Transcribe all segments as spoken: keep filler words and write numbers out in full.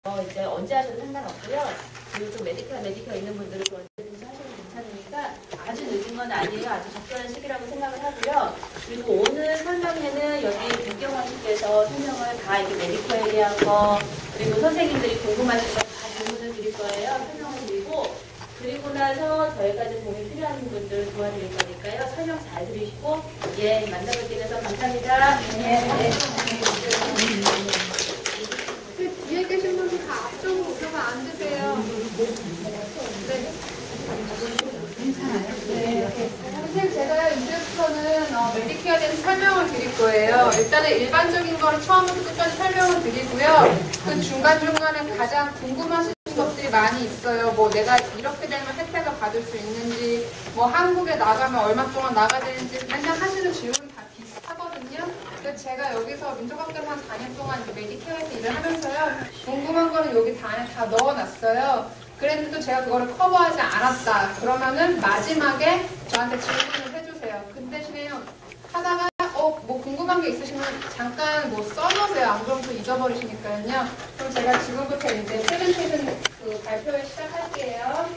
어, 이제 언제 하셔도 상관없고요. 그리고 또 메디컬, 메디컬 있는 분들은 또 언제든지 하셔도 괜찮으니까 아주 늦은 건 아니에요. 아주 적절한 시기라고 생각을 하고요. 그리고 오늘 설명회는 여기 김경환 씨께서 설명을 다 이렇게 메디컬에 대한 거, 그리고 선생님들이 궁금하신 거 다 질문을 드릴 거예요. 설명을 드리고, 그리고 나서 저희가 좀 도움이 필요한 분들 도와드릴 거니까요. 설명 잘 들으시고, 예, 만나뵙게 돼서 감사합니다. 네. 네. 뒤에 계신 분들 다 앞쪽으로 오셔서 앉으세요. 네. 네. 선생님, 제가 이제부터는 어, 메디케어에 대해서 설명을 드릴 거예요. 일단은 일반적인 거를 처음부터 끝까지 설명을 드리고요. 그 중간중간에 가장 궁금하신 것들이 많이 있어요. 뭐 내가 이렇게 되면 혜택을 받을 수 있는지, 뭐 한국에 나가면 얼마 동안 나가야 되는지 맨날 하시는 질문이 다 비슷하거든요. 그래서 제가 여기서 민족학교를 한 사 년 동안 메디케어에서 일을 하면서요. 궁금한 거는 여기 다 안에 다 넣어놨어요. 그랬는데도 제가 그거를 커버하지 않았다. 그러면은 마지막에 저한테 질문을 해주세요. 그 대신에요. 하다가 어, 뭐 궁금한 게 있으시면 잠깐 뭐 써놓으세요. 안 그러면 또 잊어버리시니까요. 그럼 제가 지금부터 이제 프레젠테이션 그 발표를 시작할게요.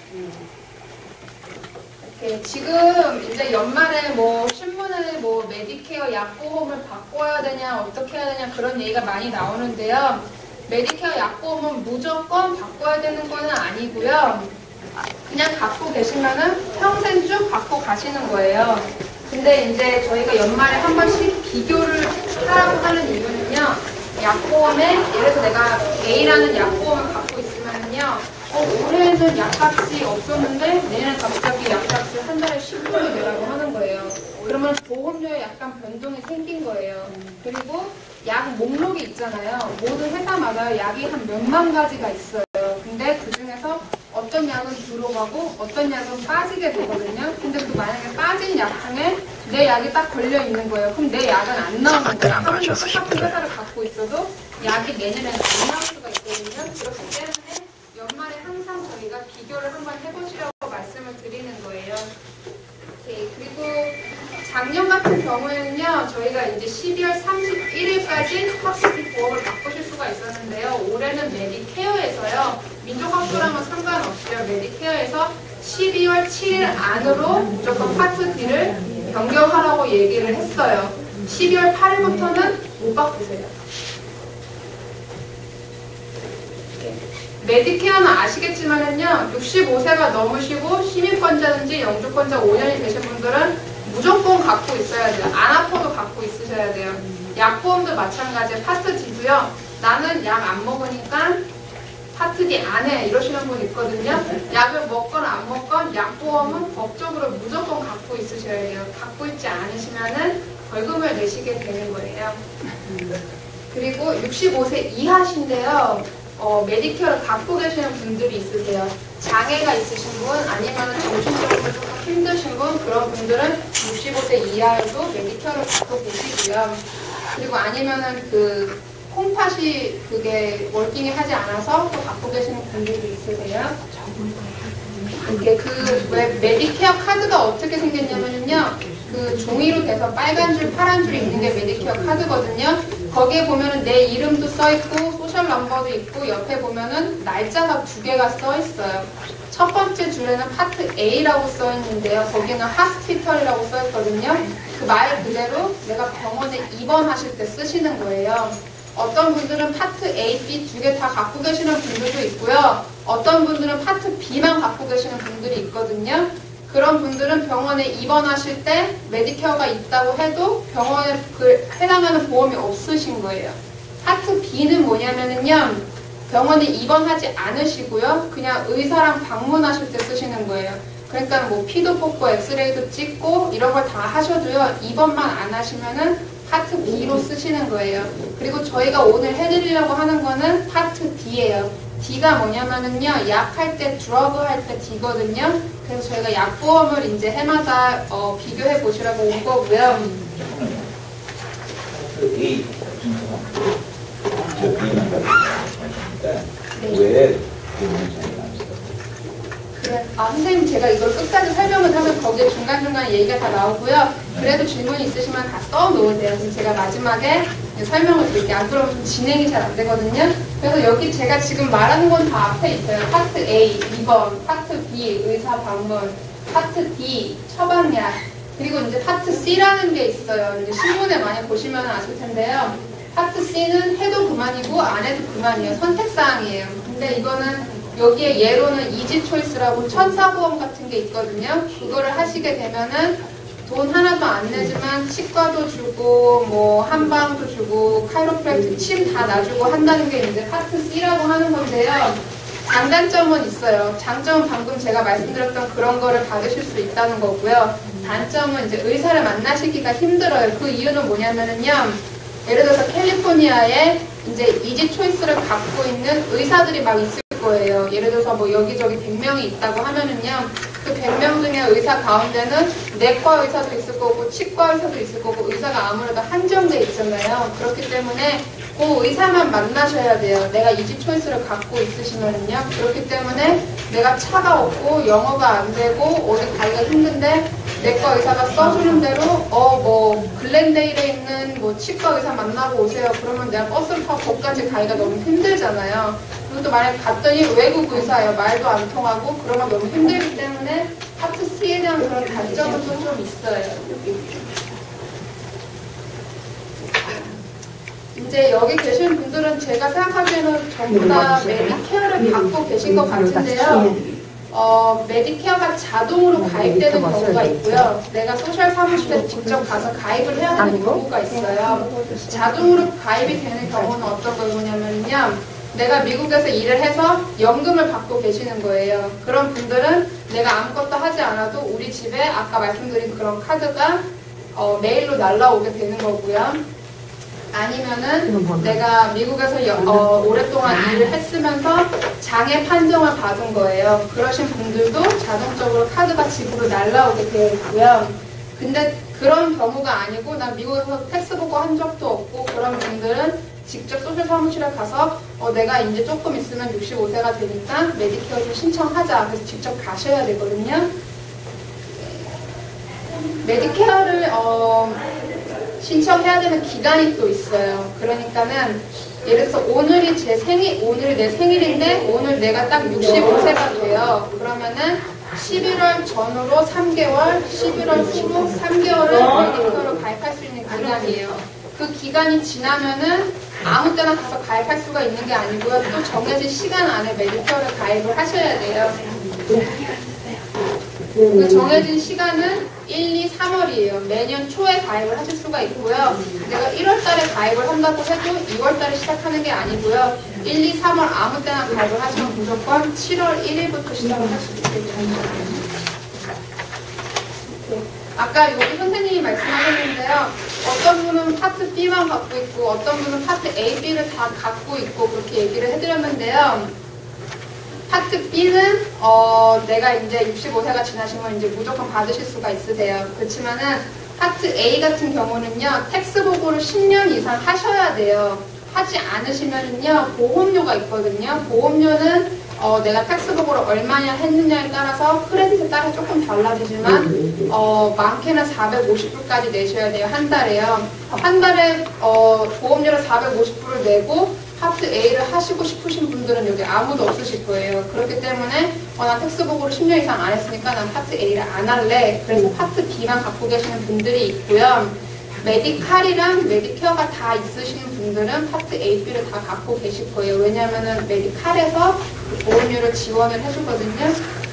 이렇게 지금 이제 연말에 뭐 신문에 뭐 메디케어 약보험을 바꿔야 되냐 어떻게 해야 되냐 그런 얘기가 많이 나오는데요. 메디케어 약보험은 무조건 바꿔야 되는 건 아니고요. 그냥 갖고 계시면은 평생 쭉 갖고 가시는 거예요. 근데 이제 저희가 연말에 한 번씩 비교를 하라고 하는 이유는요. 약보험에 예를 들어서 내가 A라는 약보험을 갖고 있으면요. 어, 올해는 약값이 없었는데 내년에 갑자기 약값을 한 달에 십 불이 내라고 하는 거예요. 그러면 보험료에 약간 변동이 생긴 거예요. 그리고 약 목록이 있잖아요. 모든 회사마다 약이 한 몇만 가지가 있어요. 근데 그 중에서 어떤 약은 들어가고 어떤 약은 빠지게 되거든요. 근데 그 만약에 빠진 약 중에 내 약이 딱 걸려 있는 거예요. 그럼 내 약은 안 나오는 거예요. 아무리 똑같은 회사를 갖고 있어도 약이 내년에는 안 나올 수가 있거든요. 그렇기 때문에 연말에 항상 저희가 비교를 한번 해보시라고 말씀을 드리는 거예요. 오케이. 그리고 작년 같은 경우에는요, 저희가 이제 십이월 삼십일일까지 확실히 보험을 바꾸실 수가 있었는데요. 올해는 메디케어에서요, 민족학교랑은 상관없이요, 메디케어에서 십이월 칠일 안으로 무조건 파트 D를 변경하라고 얘기를 했어요. 십이월 팔일부터는 못 바꾸세요. 메디케어는 아시겠지만은요, 육십오 세가 넘으시고 시민권자든지 영주권자 오 년이 되신 분들은 무조건 갖고 있어야 돼요. 안 아파도 갖고 있으셔야 돼요. 약보험도 마찬가지예요. 파트 D도요. 나는 약 안 먹으니까 파트 D 안 해. 이러시는 분 있거든요. 약을 먹건 안 먹건 약보험은 법적으로 무조건 갖고 있으셔야 돼요. 갖고 있지 않으시면은 벌금을 내시게 되는 거예요. 그리고 육십오 세 이하신데요. 어, 메디케어를 갖고 계시는 분들이 있으세요. 장애가 있으신 분, 아니면 정신적으로 조금 힘드신 분, 그런 분들은 육십오 세 이하여도 메디케어를 갖고 계시고요. 그리고 아니면은 그 콩팥이 그게 월킹이 하지 않아서 또 갖고 계시는 분들도 있으세요. 이게 그 왜 메디케어 카드가 어떻게 생겼냐면요. 그 종이로 돼서 빨간 줄, 파란 줄이 있는 게 메디케어 카드거든요. 거기에 보면은 내 이름도 써있고 소셜 넘버도 있고 옆에 보면은 날짜가 두 개가 써있어요. 첫 번째 줄에는 파트 A라고 써있는데요. 거기는 하스피털이라고 써있거든요. 그 말 그대로 내가 병원에 입원하실 때 쓰시는 거예요. 어떤 분들은 파트 A, B 두 개 다 갖고 계시는 분들도 있고요. 어떤 분들은 파트 B만 갖고 계시는 분들이 있거든요. 그런 분들은 병원에 입원하실 때 메디케어가 있다고 해도 병원에 그 해당하는 보험이 없으신 거예요. 파트 B는 뭐냐면은요, 병원에 입원하지 않으시고요, 그냥 의사랑 방문하실 때 쓰시는 거예요. 그러니까 뭐 피도 뽑고 엑스레이도 찍고 이런 걸 다 하셔도요, 입원만 안 하시면은 파트 B로 쓰시는 거예요. 그리고 저희가 오늘 해드리려고 하는 거는 파트 D예요. D가 뭐냐면은요, 약 할 때, 드러그 할 때 D거든요. 그래서 저희가 약보험을 이제 해마다 어, 비교해 보시라고 온 거고요. 그 A 저 B만 가지고 왜 그래. 아, 선생님 제가 이걸 끝까지 설명을 하면 거기에 중간중간 얘기가 다 나오고요. 그래도 질문이 있으시면 다 써놓으세요. 제가 마지막에 설명을 드릴게요. 안 그러면 좀 진행이 잘 안 되거든요. 그래서 여기 제가 지금 말하는 건 다 앞에 있어요. 파트 A, 이 번, 파트 B, 의사 방문, 파트 D, 처방약, 그리고 이제 파트 C라는 게 있어요. 이제 신문에 많이 보시면 아실 텐데요. 파트 C는 해도 그만이고 안 해도 그만이에요. 선택사항이에요. 근데 이거는 여기에 예로는 이지 초이스라고 천사보험 같은 게 있거든요. 그거를 하시게 되면은 돈 하나도 안 내지만 치과도 주고 뭐 한방도 주고 카이로프랙트 침 다 놔주고 한다는 게 이제 파트 C라고 하는 건데요. 장단점은 있어요. 장점은 방금 제가 말씀드렸던 그런 거를 받으실 수 있다는 거고요. 단점은 이제 의사를 만나시기가 힘들어요. 그 이유는 뭐냐면은요. 예를 들어서 캘리포니아에 이제 이지 초이스를 갖고 있는 의사들이 막 있을 거예요. 예를 들어서 뭐 여기저기 백 명이 있다고 하면은요. 그 백 명 중에 의사 가운데는 내과 의사도 있을 거고 치과 의사도 있을 거고 의사가 아무래도 한정돼 있잖아요. 그렇기 때문에 그 의사만 만나셔야 돼요. 내가 이지 초이스를 갖고 있으시면은요. 그렇기 때문에 내가 차가 없고 영어가 안 되고 어디 가기가 힘든데 내과 의사가 써주는 대로 어 뭐 글렌데일에 있는 뭐 치과 의사 만나고 오세요. 그러면 내가 버스를 타고 거기까지 가기가 너무 힘들잖아요. 그리고 또 만약에 갔더니 외국 의사예요. 말도 안 통하고 그러면 너무 힘들기 때문에 파트 C에 대한 그런 단점은 또 좀 있어요. 이제 여기 계신 분들은 제가 생각하기에는 전부 다 메디케어를 받고 계신 것 같은데요. 어, 메디케어가 자동으로 가입되는 경우가 있고요. 내가 소셜 사무실에 직접 가서 가입을 해야 하는 경우가 있어요. 자동으로 가입이 되는 경우는 어떤 거냐면요. 내가 미국에서 일을 해서 연금을 받고 계시는 거예요. 그런 분들은 내가 아무것도 하지 않아도 우리 집에 아까 말씀드린 그런 카드가 어, 메일로 날라오게 되는 거고요. 아니면은 내가 미국에서 여, 어, 오랫동안 일을 했으면서 장애 판정을 받은 거예요. 그러신 분들도 자동적으로 카드가 집으로 날라오게 되어 있고요. 근데 그런 경우가 아니고 난 미국에서 텍스 보고 한 적도 없고 그런 분들은 직접 소셜 사무실에 가서 어, 내가 이제 조금 있으면 육십오 세가 되니까 메디케어 좀 신청하자. 그래서 직접 가셔야 되거든요. 메디케어를 어, 신청해야 되는 기간이 또 있어요. 그러니까는 예를 들어서 오늘이 제 생일, 오늘 내 생일인데 오늘 내가 딱 육십오 세가 돼요. 그러면은 십일월 전후로 삼 개월, 십일월 후로 삼 개월을 메디케어로 가입할 수 있는 기간이에요. 그 기간이 지나면은 아무 때나 가서 가입할 수가 있는 게 아니고요. 또 정해진 시간 안에 메디케어를 가입을 하셔야 돼요. 그 정해진 시간은 일, 이, 삼월이에요. 매년 초에 가입을 하실 수가 있고요. 내가 일월 달에 가입을 한다고 해도 이월 달에 시작하는 게 아니고요. 일, 이, 삼월 아무 때나 가입을 하시면 무조건 칠월 일일부터 시작을 할 수 있게 됩니다. 아까 여기 선생님이 말씀하셨는데요. 어떤 분은 파트 B만 갖고 있고 어떤 분은 파트 A, B를 다 갖고 있고 그렇게 얘기를 해드렸는데요. 파트 B는 어, 내가 이제 육십오 세가 지나시면 이제 무조건 받으실 수가 있으세요. 그렇지만은 파트 A 같은 경우는요. 텍스 보고를 십 년 이상 하셔야 돼요. 하지 않으시면은요. 보험료가 있거든요. 보험료는 어, 내가 텍스 보고를 얼마나 했느냐에 따라서 크레딧에 따라 조금 달라지지만 어, 많게는 사백오십 불까지 내셔야 돼요. 한 달에요. 한 달에 어, 보험료를 사백오십 불을 내고 파트 A를 하시고 싶으신 분들은 여기 아무도 없으실 거예요. 그렇기 때문에 어, 난 텍스 보고를 십 년 이상 안 했으니까 난 파트 A를 안 할래. 그래서 파트 B만 갖고 계시는 분들이 있고요. 메디칼이랑 메디케어가 다 있으시는 분들은 파트 A, B를 다 갖고 계실 거예요. 왜냐하면 메디칼에서 보험료를 지원을 해주거든요.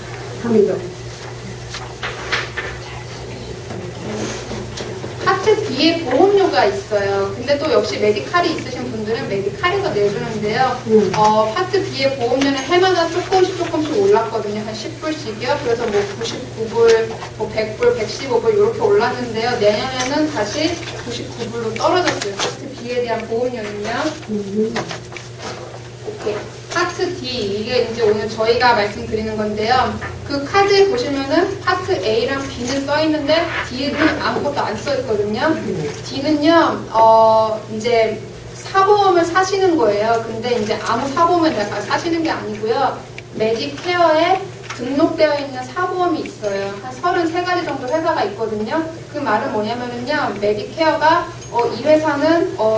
파트 B에 보험료가 있어요. 근데 또 역시 메디칼이 있으신 분들은 메디칼에서 내주는데요. 음. 어, 파트 B의 보험료는 해마다 조금씩 조금씩 올랐거든요. 한 십 불씩이요. 그래서 뭐 구십구 불, 뭐 백 불, 백십오 불 이렇게 올랐는데요. 내년에는 다시 구십구 불로 떨어졌어요. 파트 B에 대한 보험료는요. 음. 오케이. 파트 D, 이게 이제 오늘 저희가 말씀드리는 건데요. 그 카드에 보시면은 파트 A랑 B는 써있는데 D는 아무것도 안 써있거든요. D는요, 어, 이제 사보험을 사시는 거예요. 근데 이제 아무 사보험을 내가 사시는 게 아니고요. 메디케어에 등록되어 있는 사보험이 있어요. 한 서른세 가지 정도 회사가 있거든요. 그 말은 뭐냐면은요, 메디케어가, 어, 이 회사는, 어, 그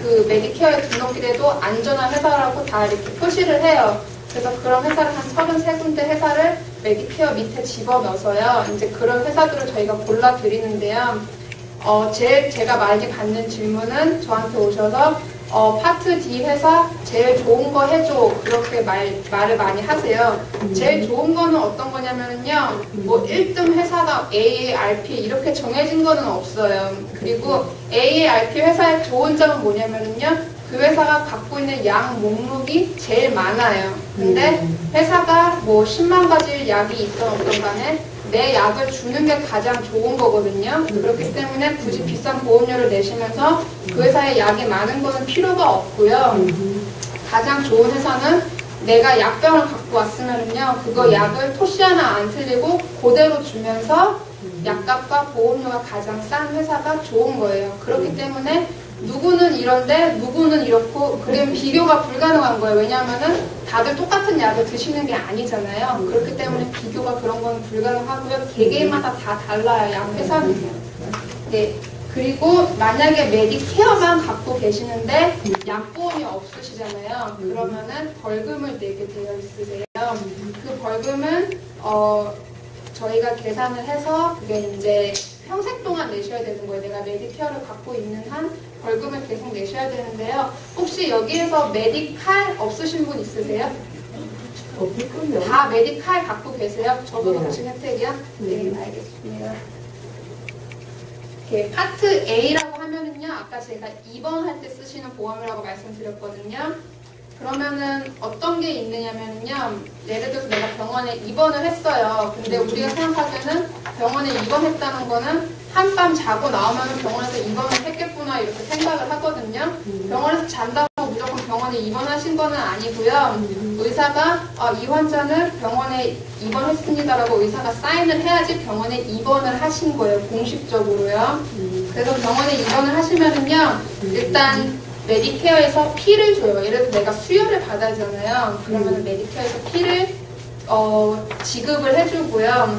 그 메디케어에 등록일에도 안전한 회사라고 다 이렇게 표시를 해요. 그래서 그런 회사를 한 서른세 군데 회사를 메디케어 밑에 집어넣어서요. 이제 그런 회사들을 저희가 골라 드리는데요. 어, 제일 제가 많이 받는 질문은 저한테 오셔서 어, 파트 D 회사 제일 좋은 거 해줘. 그렇게 말, 말을 많이 하세요. 제일 좋은 거는 어떤 거냐면요. 뭐 일 등 회사가 A, R, P 이렇게 정해진 거는 없어요. 그리고 A, R, P 회사의 좋은 점은 뭐냐면요. 그 회사가 갖고 있는 약 목록이 제일 많아요. 근데 회사가 뭐 십만 가지 약이 있던 어떤 간에 내 약을 주는 게 가장 좋은 거거든요. 그렇기 때문에 굳이 비싼 보험료를 내시면서 그 회사에 약이 많은 거는 필요가 없고요. 가장 좋은 회사는 내가 약병을 갖고 왔으면요, 그거 약을 토시 하나 안 틀리고 그대로 주면서 약값과 보험료가 가장 싼 회사가 좋은 거예요. 그렇기 때문에 누구는 이런데 누구는 이렇고 그게 비교가 불가능한 거예요. 왜냐하면은 다들 똑같은 약을 드시는 게 아니잖아요. 그렇기 때문에 비교가 그런 건 불가능하고요. 개개인마다 다 달라요. 약 회사는. 네. 그리고 만약에 메디케어만 갖고 계시는데 약보험이 없으시잖아요. 그러면은 벌금을 내게 되어 있으세요. 그 벌금은 어 저희가 계산을 해서 그게 이제 평생 동안 내셔야 되는 거예요. 내가 메디케어를 갖고 있는 한 벌금을 계속 내셔야 되는데요. 혹시 여기에서 메디칼 없으신 분 있으세요? 없을걸요? 다 메디칼 갖고 계세요? 저도 네. 덮친 혜택이요? 네, 네. 알겠습니다. 이렇게 파트 A라고 하면은요, 아까 제가 입원할 때 쓰시는 보험이라고 말씀드렸거든요. 그러면은 어떤 게 있느냐면요, 예를 들어서 내가 병원에 입원을 했어요. 근데 우리가 생각하기에는 병원에 입원했다는 거는 한밤 자고 나오면 병원에서 입원을 했겠구나 이렇게 생각을 하거든요. 병원에서 잔다고 무조건 병원에 입원하신 거는 아니고요. 의사가 어, 이 환자는 병원에 입원했습니다라고 의사가 사인을 해야지 병원에 입원을 하신 거예요. 공식적으로요. 그래서 병원에 입원을 하시면은요, 일단 메디케어에서 피를 줘요. 예를 들어 내가 수혈을 받아야 하잖아요. 그러면 메디케어에서 피를 어, 지급을 해주고요.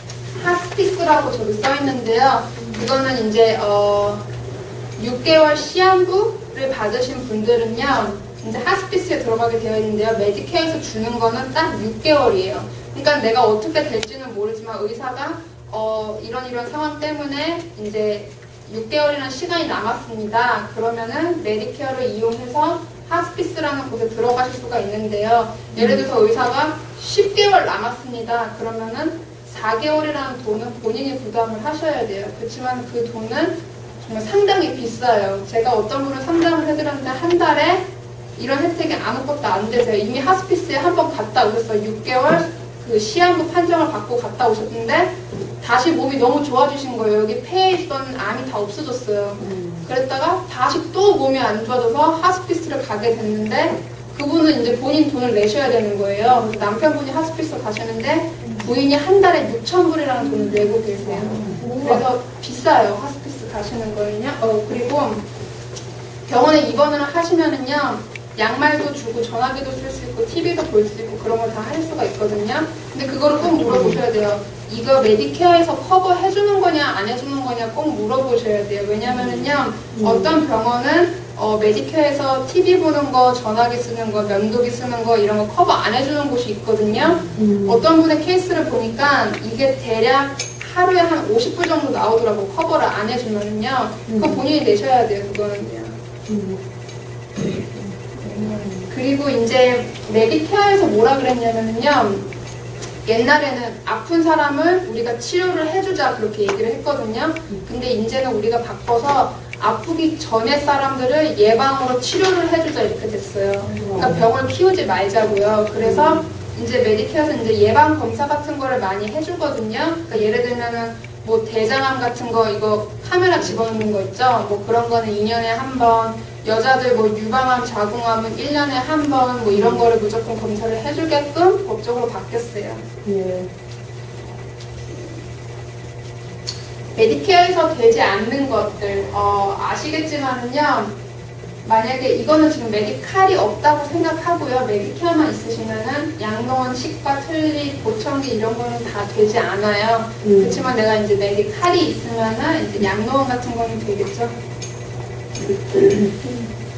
하스피스라고 저기 써 있는데요. 그거는 이제 어, 육 개월 시한부를 받으신 분들은요, 이제 하스피스에 들어가게 되어 있는데요. 메디케어에서 주는 거는 딱 육 개월이에요. 그러니까 내가 어떻게 될지는 모르지만 의사가 어, 이런 이런 상황 때문에 이제 육 개월이라는 시간이 남았습니다. 그러면은 메디케어를 이용해서 하스피스라는 곳에 들어가실 수가 있는데요. 예를 들어서 의사가 십 개월 남았습니다. 그러면은 사 개월이라는 돈은 본인이 부담을 하셔야 돼요. 그렇지만 그 돈은 정말 상당히 비싸요. 제가 어떤 분을 상담을 해드렸는데 한 달에 이런 혜택이 아무것도 안 되세요. 이미 하스피스에 한 번 갔다 오셨어요. 육 개월 그 시한부 판정을 받고 갔다 오셨는데 다시 몸이 너무 좋아지신 거예요. 여기 폐에 있던 암이 다 없어졌어요. 그랬다가 다시 또 몸이 안 좋아져서 하스피스를 가게 됐는데 그분은 이제 본인 돈을 내셔야 되는 거예요. 그래서 남편분이 하스피스 가시는데 부인이 한 달에 육천 불이라는 돈을 내고 계세요. 그래서 비싸요. 하스피스 가시는 거는요. 어, 그리고 병원에 입원을 하시면은요, 양말도 주고 전화기도 쓸 수 있고 티비도 볼 수 있고 그런 걸 다 할 수가 있거든요. 근데 그거를 꼭 물어보셔야 돼요. 이거 메디케어에서 커버해주는 거냐 안 해주는 거냐 꼭 물어보셔야 돼요. 왜냐면은요, 어떤 병원은 어, 메디케어에서 티비 보는 거, 전화기 쓰는 거, 면도기 쓰는 거 이런 거 커버 안 해주는 곳이 있거든요. 어떤 분의 케이스를 보니까 이게 대략 하루에 한 오십 불 정도 나오더라고. 커버를 안 해주면은요. 그거 본인이 내셔야 돼요. 그거는요. 그리고 이제 메디케어에서 뭐라 그랬냐면요, 옛날에는 아픈 사람을 우리가 치료를 해주자 그렇게 얘기를 했거든요. 근데 이제는 우리가 바꿔서 아프기 전에 사람들을 예방으로 치료를 해주자 이렇게 됐어요. 그러니까 병을 키우지 말자고요. 그래서 이제 메디케어에서 이제 예방 검사 같은 거를 많이 해주거든요. 그러니까 예를 들면은 뭐 대장암 같은 거 이거 카메라 집어넣는 거 있죠. 뭐 그런 거는 이 년에 한 번, 여자들 뭐 유방암, 자궁암은 일 년에 한 번 뭐 이런 거를 무조건 검사를 해주게끔 법적으로 바뀌었어요. 예. 메디케어에서 되지 않는 것들 어, 아시겠지만은요, 만약에 이거는 지금 메디칼이 없다고 생각하고요, 메디케어만 있으시면은 양로원, 치과, 틀니, 보청기 이런 거는 다 되지 않아요. 음. 그렇지만 내가 이제 메디칼이 있으면은 이제 양로원 같은 거는 되겠죠.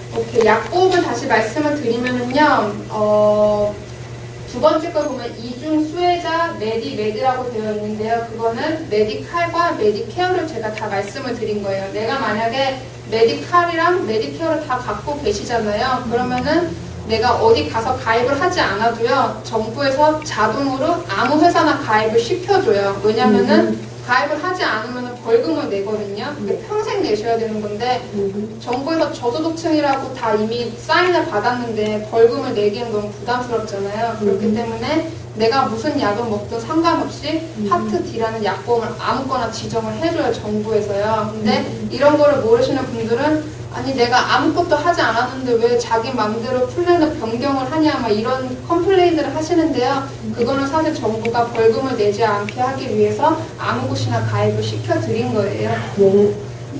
오케이, 약보험은 다시 말씀을 드리면은요, 어, 두 번째 거 보면 이중 수혜자 메디 메드라고 되어 있는데요. 그거는 메디칼과 메디케어를 제가 다 말씀을 드린 거예요. 내가 만약에 메디칼이랑 메디케어를 다 갖고 계시잖아요. 그러면은 내가 어디 가서 가입을 하지 않아도요, 정부에서 자동으로 아무 회사나 가입을 시켜줘요. 왜냐면은 가입을 하지 않으면 벌금을 내거든요. 그게 평생 내셔야 되는 건데 정부에서 저소득층이라고 다 이미 사인을 받았는데 벌금을 내기는 너무 부담스럽잖아요. 그렇기 때문에 내가 무슨 약을 먹든 상관없이 파트 D라는 약보험을 아무거나 지정을 해줘요, 정부에서요. 근데 이런 거를 모르시는 분들은 아니 내가 아무것도 하지 않았는데 왜 자기 마음대로 플랜을 변경을 하냐 막 이런 컴플레인들을 하시는데요. 그거는 사실 정부가 벌금을 내지 않게 하기 위해서 아무 곳이나 가입을 시켜드린 거예요. 네.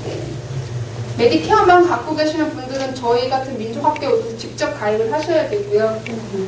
메디케어만 갖고 계시는 분들은 저희 같은 민족학교에서 직접 가입을 하셔야 되고요.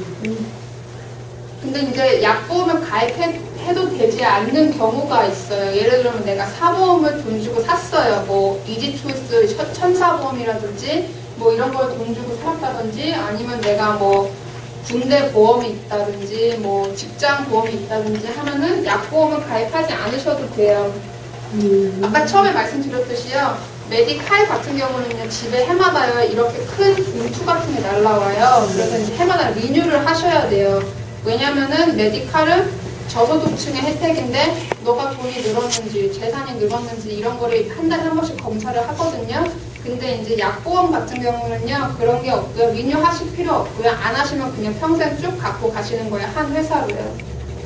근데 이제 약보험을 가입해도 되지 않는 경우가 있어요. 예를 들면 내가 사보험을 돈 주고 샀어요. 뭐 이지초이스 천사보험이라든지 뭐 이런 걸 돈 주고 살았다든지 아니면 내가 뭐 군대 보험이 있다든지 뭐 직장 보험이 있다든지 하면은 약보험을 가입하지 않으셔도 돼요. 아까 처음에 말씀드렸듯이요. 메디칼 같은 경우는요, 집에 해마다 이렇게 큰 봉투 같은 게 날라와요. 그래서 이제 해마다 리뉴를 하셔야 돼요. 왜냐면은 메디칼은 저소득층의 혜택인데 너가 돈이 늘었는지 재산이 늘었는지 이런 거를 한 달에 한 번씩 검사를 하거든요. 근데 이제 약보험 같은 경우는요, 그런 게 없고요. 리뉴 하실 필요 없고요. 안 하시면 그냥 평생 쭉 갖고 가시는 거예요. 한 회사로요.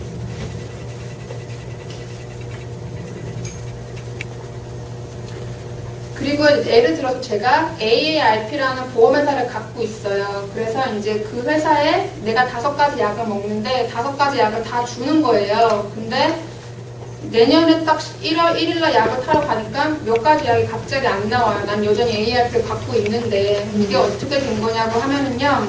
그리고 예를 들어서 제가 에이에이알피라는 보험회사를 갖고 있어요. 그래서 이제 그 회사에 내가 다섯 가지 약을 먹는데 다섯 가지 약을 다 주는 거예요. 근데 내년에 딱 일월 일일날 약을 타러 가니까 몇 가지 약이 갑자기 안 나와요. 난 여전히 에이에이알피를 갖고 있는데 이게 어떻게 된 거냐고 하면은요.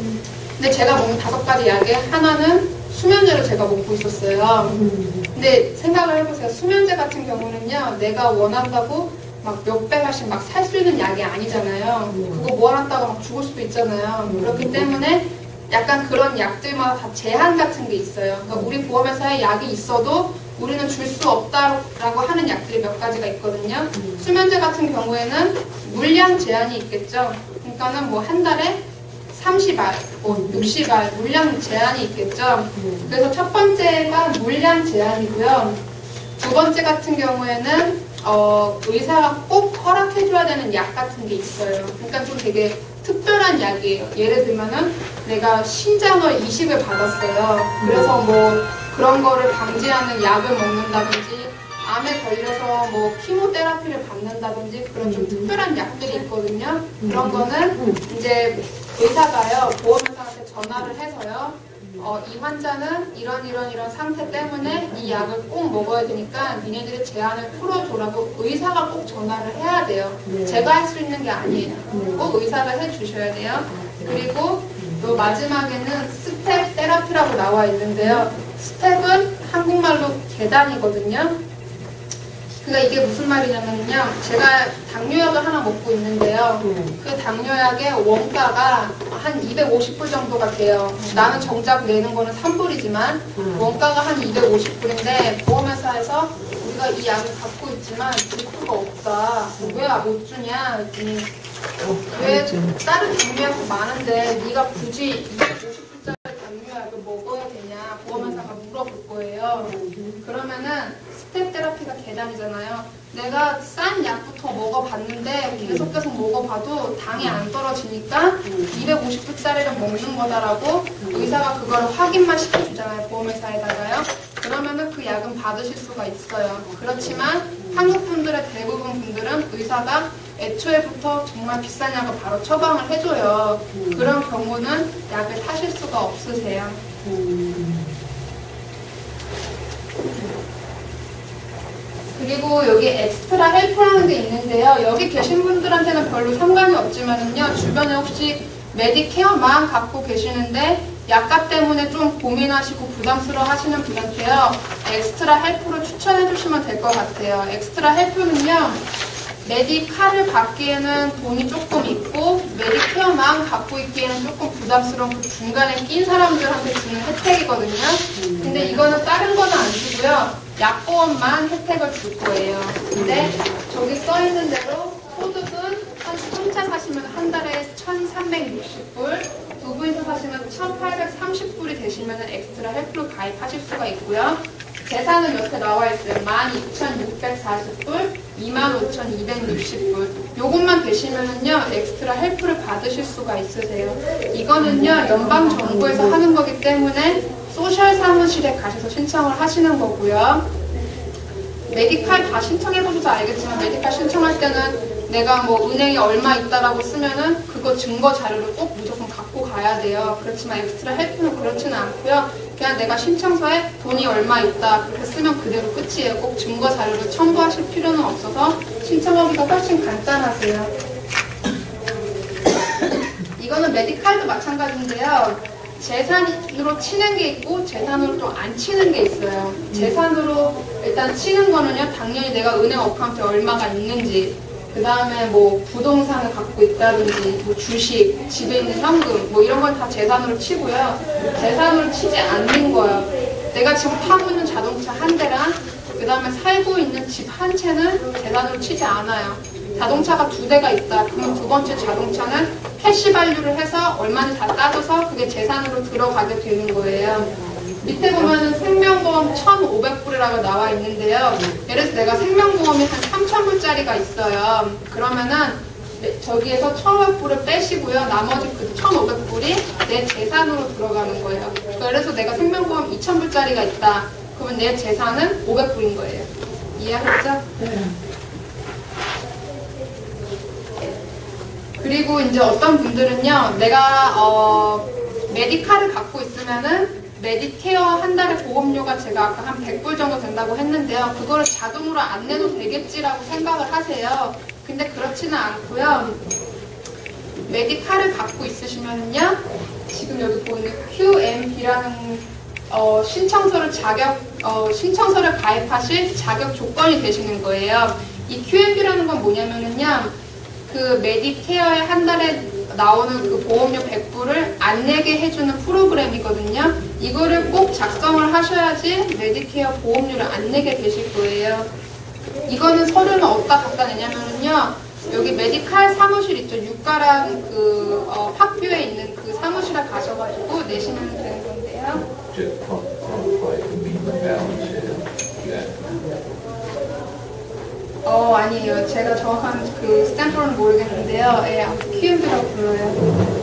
근데 제가 먹는 다섯 가지 약에 하나는 수면제를 제가 먹고 있었어요. 근데 생각을 해보세요. 수면제 같은 경우는요. 내가 원한다고 막 몇백 알씩 막 살 수 있는 약이 아니잖아요. 그거 모아놨다가 막 죽을 수도 있잖아요. 그렇기 때문에 약간 그런 약들마다 다 제한 같은 게 있어요. 그러니까 우리 보험회사에 약이 있어도 우리는 줄 수 없다라고 하는 약들이 몇 가지가 있거든요. 수면제 같은 경우에는 물량 제한이 있겠죠. 그러니까는 뭐 한 달에 삼십 알, 뭐 육십 알 물량 제한이 있겠죠. 그래서 첫 번째가 물량 제한이고요. 두 번째 같은 경우에는 어, 의사가 꼭 허락해줘야 되는 약 같은 게 있어요. 그러니까 좀 되게 특별한 약이에요. 예를 들면은 내가 신장을 이식을 받았어요. 그래서 뭐 그런 거를 방지하는 약을 먹는다든지 암에 걸려서 뭐 키모테라피를 받는다든지 그런 좀 특별한 약들이 있거든요. 그런 거는 이제 의사가요, 보험회사한테 전화를 해서요. 어, 이 환자는 이런 이런 이런 상태 때문에 이 약을 꼭 먹어야 되니까 니네들이 제한을 풀어줘라고 의사가 꼭 전화를 해야 돼요. 네. 제가 할 수 있는 게 아니에요. 꼭 의사가 해주셔야 돼요. 그리고 또 마지막에는 스텝 테라피라고 나와 있는데요. 스텝은 한국말로 계단이거든요. 그러니까 이게 무슨 말이냐면요. 제가 당뇨약을 하나 먹고 있는데요. 그 당뇨약의 원가가 한 이백오십 불 정도가 돼요. 나는 정작 내는 거는 삼 불이지만 원가가 한 이백오십 불인데 보험회사에서 우리가 이 약을 갖고 있지만 줄 수가 없다. 왜 못 주냐? 했더니 왜 다른 당뇨약도 많은데 네가 굳이 이백오십 불짜리 당뇨약을 먹어야 되냐? 보험회사가 물어볼 거예요. 그러면은 스텝 테라피가 계단이잖아요. 내가 싼 약부터 먹어봤는데 계속 계속 먹어봐도 당이 안 떨어지니까 이백오십 불짜리를 먹는 거다라고 의사가 그거를 확인만 시켜주잖아요. 보험회사에다가요. 그러면은 그 약은 받으실 수가 있어요. 그렇지만 한국 분들의 대부분 분들은 의사가 애초에부터 정말 비싼 약을 바로 처방을 해줘요. 그런 경우는 약을 타실 수가 없으세요. 그리고 여기 엑스트라 헬프라는 게 있는데요. 여기 계신 분들한테는 별로 상관이 없지만은요. 주변에 혹시 메디케어만 갖고 계시는데 약값 때문에 좀 고민하시고 부담스러워 하시는 분한테요. 엑스트라 헬프를 추천해 주시면 될 것 같아요. 엑스트라 헬프는요. 메디칼을 받기에는 돈이 조금 있고 메디케어만 갖고 있기에는 조금 부담스러운 그 중간에 낀 사람들한테 주는 혜택이거든요. 근데 이거는 다른 거는 안 주고요. 약보험만 혜택을 줄 거예요. 근데 저기 써 있는 대로 소득은 한 혼자 사시면 한 달에 천삼백육십 불, 두 분이서 사시면 천팔백삼십 불이 되시면 엑스트라 헬프를 가입하실 수가 있고요. 재산은 이렇게 나와 있어요. 만 이천육백사십 불, 이만 오천이백육십 불. 요것만 되시면은요, 엑스트라 헬프를 받으실 수가 있으세요. 이거는요, 연방정부에서 하는 거기 때문에 소셜 사무실에 가셔서 신청을 하시는 거고요. 메디칼 다 신청해보셔서 알겠지만, 메디칼 신청할 때는 내가 뭐 은행에 얼마 있다라고 쓰면은 그거 증거 자료를 꼭 무조건 갖고 가야 돼요. 그렇지만 엑스트라 헬프는 그렇지는 않고요. 그냥 내가 신청서에 돈이 얼마 있다 그렇게 쓰면 그대로 끝이에요. 꼭 증거 자료를 첨부하실 필요는 없어서 신청하기가 훨씬 간단하세요. 이거는 메디칼도 마찬가지인데요. 재산으로 치는 게 있고 재산으로 또 안 치는 게 있어요. 재산으로 일단 치는 거는요, 당연히 내가 은행 어카운트에 얼마가 있는지, 그 다음에 뭐 부동산을 갖고 있다든지 뭐 주식, 집에 있는 현금 뭐 이런 건 다 재산으로 치고요. 재산으로 치지 않는 거예요. 내가 지금 타고 있는 자동차 한 대랑 그 다음에 살고 있는 집 한 채는 재산으로 치지 않아요. 자동차가 두 대가 있다. 그러면 두 번째 자동차는 캐시 발류를 해서 얼마인지 다 따져서 그게 재산으로 들어가게 되는 거예요. 밑에 보면은 생명보험 천오백 불이라고 나와 있는데요. 예를 들어서 내가 생명보험이 한 삼천 불짜리가 있어요. 그러면은 저기에서 천오백 불을 빼시고요. 나머지 그 천오백 불이 내 재산으로 들어가는 거예요. 그러니까 예를 들어서 내가 생명보험 이천 불짜리가 있다. 그러면 내 재산은 오백 불인 거예요. 이해하셨죠? 네. 그리고 이제 어떤 분들은요, 내가 어, 메디칼을 갖고 있으면은 메디케어 한 달에 보험료가 제가 아까 한 백 불 정도 된다고 했는데요. 그거를 자동으로 안 내도 되겠지라고 생각을 하세요. 근데 그렇지는 않고요. 메디칼을 갖고 있으시면요, 지금 여기 보이는 큐엠비라는 어, 신청서를 자격 어, 신청서를 가입하실 자격 조건이 되시는 거예요. 이 큐엠비라는 건 뭐냐면은요, 그 메디케어에 한 달에 나오는 그 보험료 백 불을 안 내게 해주는 프로그램이거든요. 이거를 꼭 작성을 하셔야지 메디케어 보험료를 안 내게 되실 거예요. 이거는 서류는 어디다 갖다 내냐면요, 여기 메디칼 사무실 있죠. 유가랑 그 어, 학교에 있는 그 사무실에 가셔가지고 내시면 되는 건데요. 어, 아니에요. 제가 정확한 그 스탬프는 모르겠는데요. 예, 아무튼 큐엠비라고 불러요.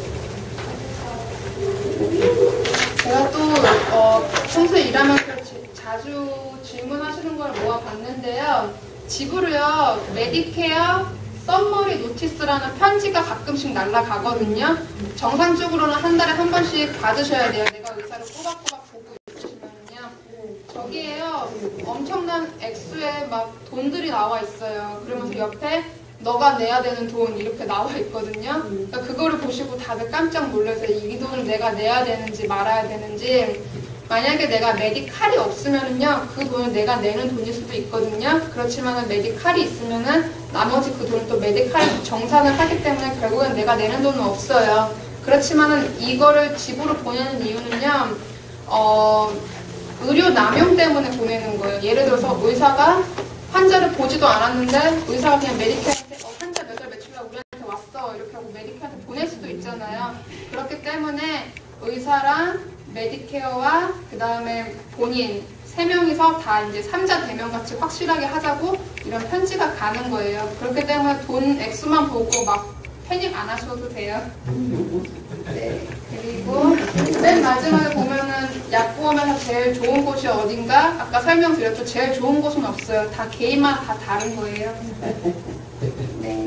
제가 또, 어, 평소에 일하면서 자주 질문하시는 걸 모아봤는데요. 집으로요, 메디케어 썸머리 노티스라는 편지가 가끔씩 날라가거든요. 정상적으로는 한 달에 한 번씩 받으셔야 돼요. 내가 의사를 꼬박꼬박 보고 있으시면요. 저기에요, 엄청난 액수의 막 돈들이 나와 있어요. 그러면서 옆에 너가 내야 되는 돈 이렇게 나와 있거든요. 그러니까 그거를 보시고 다들 깜짝 놀라서 이 돈을 내가 내야 되는지 말아야 되는지. 만약에 내가 메디칼이 없으면은요, 그 돈을 내가 내는 돈일 수도 있거든요. 그렇지만은 메디칼이 있으면은 나머지 그 돈을 또 메디칼에 정산을 하기 때문에 결국엔 내가 내는 돈은 없어요. 그렇지만은 이거를 집으로 보내는 이유는요, 어, 의료 남용 때문에 보내는 거예요. 예를 들어서 의사가 환자를 보지도 않았는데 의사가 그냥 메디케어한테 어, 환자 몇 월 며칠 날 우리한테 왔어 이렇게 하고 메디케어한테 보낼 수도 있잖아요. 그렇기 때문에 의사랑 메디케어와 그 다음에 본인 세 명이서 다 이제 삼자 대면 같이 확실하게 하자고 이런 편지가 가는 거예요. 그렇기 때문에 돈 액수만 보고 막 패닉 안 하셔도 돼요. 네. 그리고 맨 마지막에 보면은 약보험에서 제일 좋은 곳이 어딘가? 아까 설명드렸죠. 제일 좋은 곳은 없어요. 다 개인마다 다 다른 거예요. 네.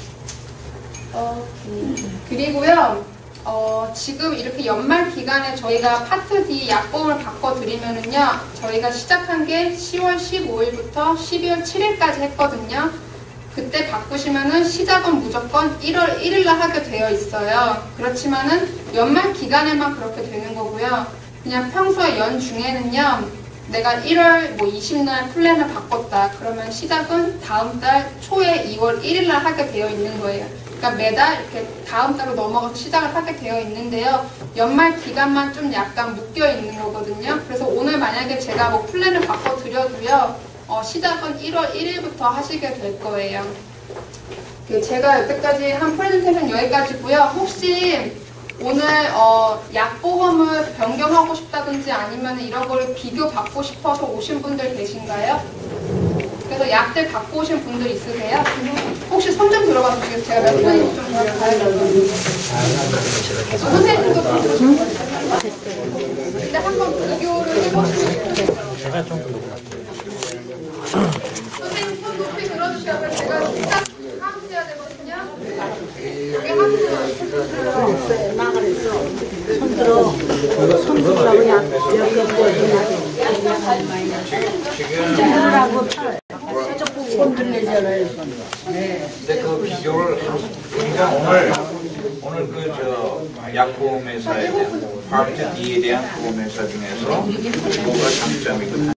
오케이. 그리고요. 어, 지금 이렇게 연말 기간에 저희가 파트 D 약보험을 바꿔드리면은요, 저희가 시작한 게 시월 십오일부터 십이월 칠일까지 했거든요. 그때 바꾸시면은 시작은 무조건 일월 일일날 하게 되어 있어요. 그렇지만은 연말 기간에만 그렇게 되는 거고요. 그냥 평소에 연중에는요, 내가 일월 뭐 이십 날 플랜을 바꿨다. 그러면 시작은 다음 달 초에 이월 일일 날 하게 되어 있는 거예요. 그러니까 매달 이렇게 다음 달로 넘어가서 시작을 하게 되어 있는데요. 연말 기간만 좀 약간 묶여 있는 거거든요. 그래서 오늘 만약에 제가 뭐 플랜을 바꿔드려도요. 어, 시작은 일월 일일부터 하시게 될 거예요. 그 제가 여태까지 한 프레젠테이션 여기까지고요. 혹시 오늘 어, 약보험을 변경하고 싶다든지 아니면 이런 거를 비교받고 싶어서 오신 분들 계신가요? 그래서 약들 갖고 오신 분들 있으세요? 혹시 손 좀 들어봐 주시겠어요? 제가 몇 분인지 좀 들어봐요. 선생님도 좀 들어주세요. 근데 한번 비교를 해보시면 제가 좀 선생님 손 높이 들어주셔서 제가 시작 하셔야 되거든요. 여기 하트 나 그랬어. 손 들어. 손 들어 그냥 여기 들으라고 손 들리잖아요. 근데 그 비교를 하- 그러니까 오늘 오늘 그 저 약보험 회사에 대한 파트 D에 대한 보험 회사 중에서 뭐가 장점이고